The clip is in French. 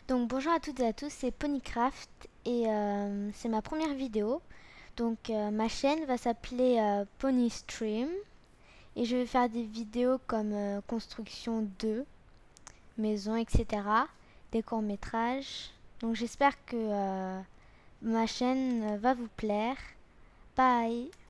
Donc bonjour à toutes et à tous, c'est Ponycraft et c'est ma première vidéo. Donc ma chaîne va s'appeler Ponystream et je vais faire des vidéos comme construction de maison, etc. Des courts-métrages. Donc j'espère que ma chaîne va vous plaire. Bye!